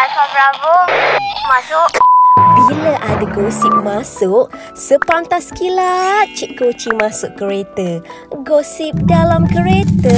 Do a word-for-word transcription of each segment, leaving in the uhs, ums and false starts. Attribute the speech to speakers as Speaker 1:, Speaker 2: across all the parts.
Speaker 1: Alfa Bravo masuk.
Speaker 2: Bila ada gosip masuk, sepantas kilat Cik Koci masuk kereta. Gosip dalam kereta.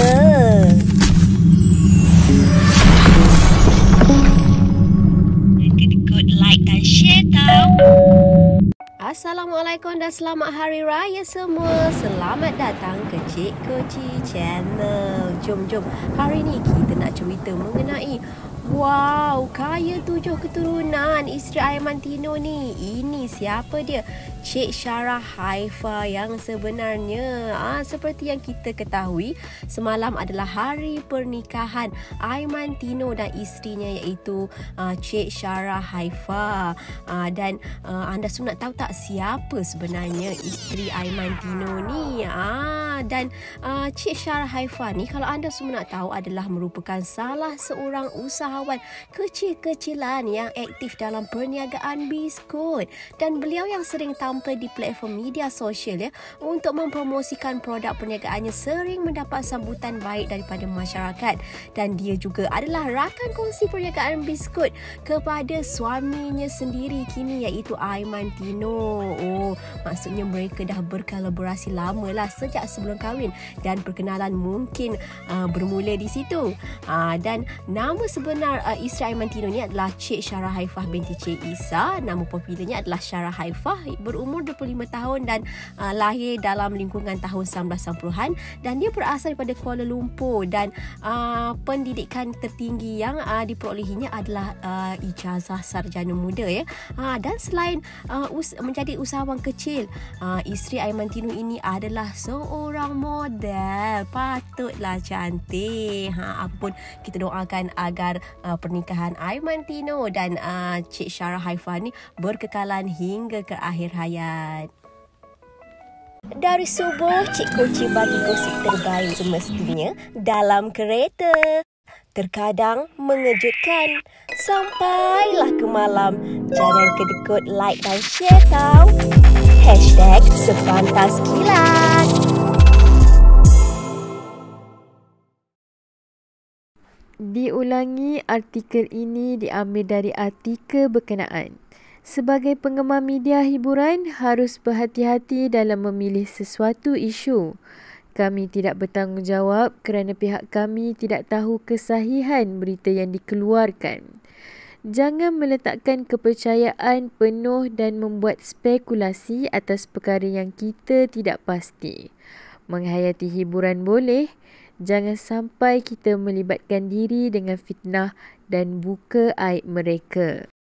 Speaker 2: Kedekut like dan share tau. Assalamualaikum dan selamat Hari Raya semua. Selamat datang ke Cik Koci Channel. Jom, jom. Hari ni kita nak cerita mengenai wow, kaya tujuh keturunan isteri Aiman Tino ni. Ini siapa dia? Cik Syarah Haifa yang sebenarnya. Ah, seperti yang kita ketahui, semalam adalah hari pernikahan Aiman Tino dan isterinya iaitu ah, Cik Syarah Haifa. Ah, dan ah, anda semua nak tahu tak siapa sebenarnya isteri Aiman Tino ni? Ah, dan ah, Cik Syarah Haifa ni, kalau anda semua nak tahu, adalah merupakan salah seorang usahawan kecil-kecilan yang aktif dalam perniagaan biskut, dan beliau yang sering tampil di platform media sosial ya untuk mempromosikan produk perniagaannya sering mendapat sambutan baik daripada masyarakat. Dan dia juga adalah rakan kongsi perniagaan biskut kepada suaminya sendiri kini iaitu Aiman Tino. Oh, maksudnya mereka dah berkolaborasi lama lah sejak sebelum kahwin, dan perkenalan mungkin uh, bermula di situ. Uh, dan nama sebenar uh, isteri Aiman Tino ni adalah Cik Syarah Haifah binti Cik Isa. Nama popularnya adalah Syarah Haifah, berumur dua puluh lima tahun dan uh, lahir dalam lingkungan tahun seribu sembilan ratus sembilan puluhan, dan dia berasal daripada Kuala Lumpur, dan uh, pendidikan tertinggi yang uh, diperolehinya adalah uh, ijazah sarjana muda ya. Uh, dan selain uh, us- menjadi usahawan kecil, uh, isteri Aiman Tino ini adalah seorang model. Patutlah cantik. Ha, apa pun kita doakan agar uh, pernikahan Aiman Tino dan uh, Cik Syarah Haifah ni berkekalan hingga ke akhir hayat. Dari subuh, Cik Koci bagi gosip terbaik semestinya dalam kereta. Terkadang mengejutkan. Sampailah ke malam. Jangan kedekut like dan share tau. Hashtag sepantas kilat.
Speaker 3: Diulangi, artikel ini diambil dari artikel berkenaan. Sebagai penggemar media hiburan, harus berhati-hati dalam memilih sesuatu isu. Kami tidak bertanggungjawab kerana pihak kami tidak tahu kesahihan berita yang dikeluarkan. Jangan meletakkan kepercayaan penuh dan membuat spekulasi atas perkara yang kita tidak pasti. Menghayati hiburan boleh, jangan sampai kita melibatkan diri dengan fitnah dan buka aib mereka.